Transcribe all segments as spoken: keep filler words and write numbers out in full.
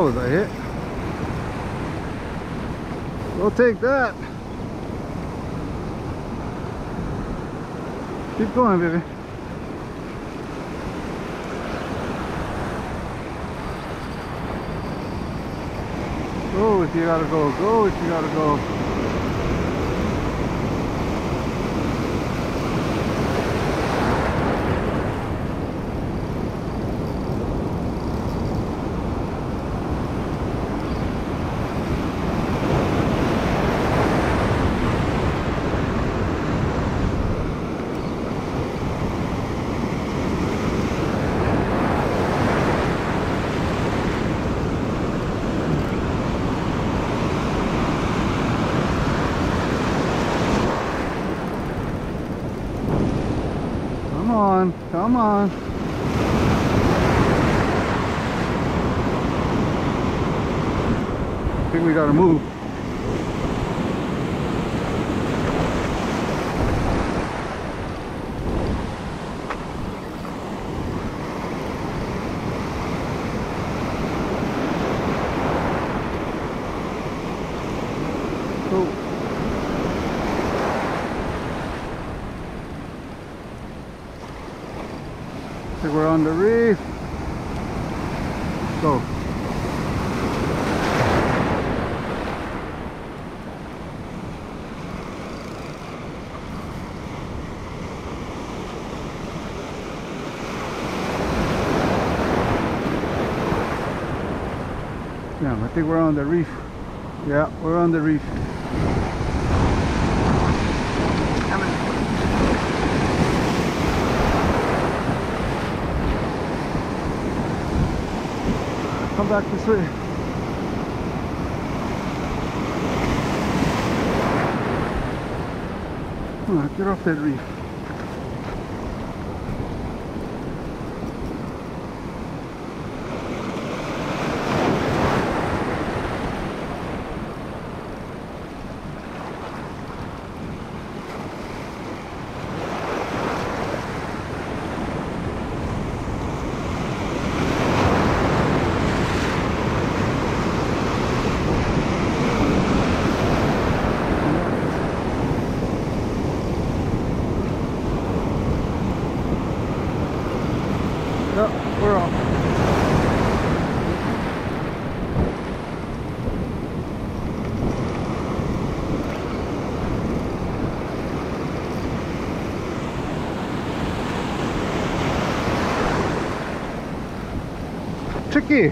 was a hit. We'll take that. Keep going, baby. Go if you gotta go. Go if you gotta go. Come on, come on. I think we gotta move. Go. I think we're on the reef. Go. Yeah, I think we're on the reef. Yeah, we're on the reef. Come back this way. Come on, get off that reef. Yep, we're off. Tricky.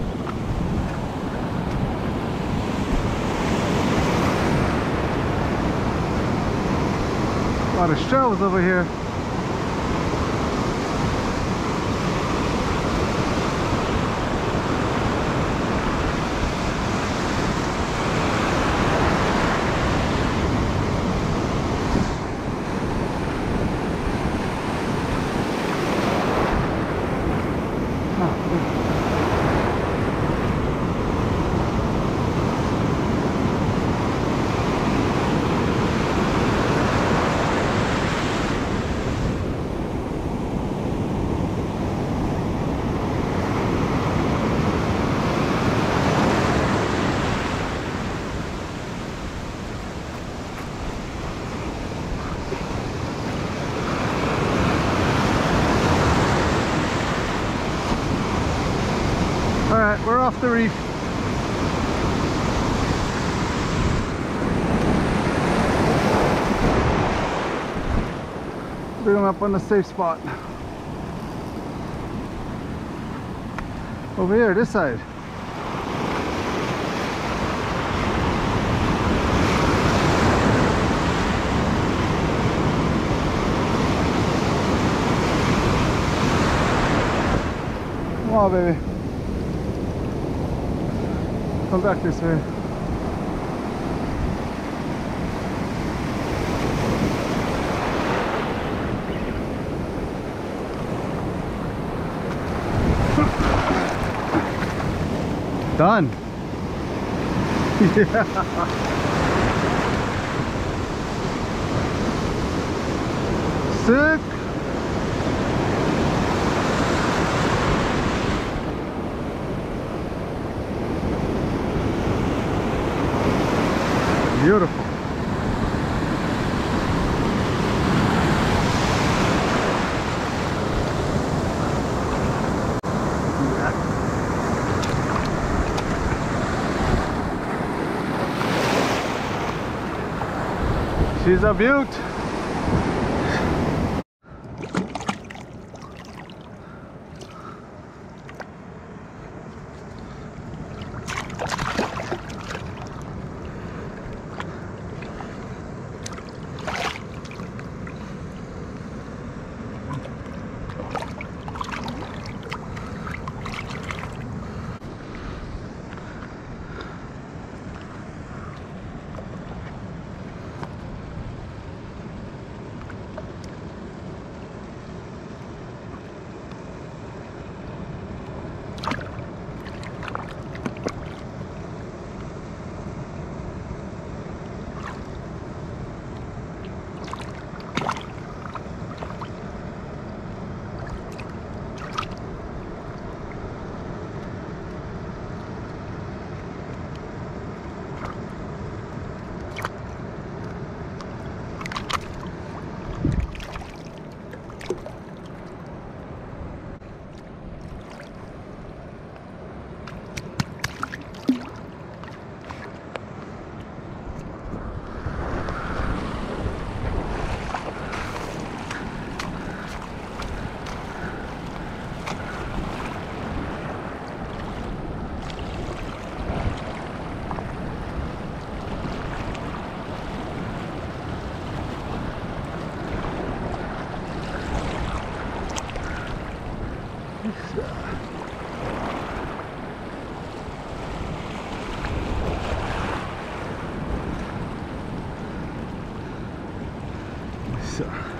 A lot of shells over here. Alright, we're off the reef. Bring them up on the safe spot. Over here, this side. Come on, baby. Come back this way. Done. Yeah. Sick. Beautiful. She's a beaut. So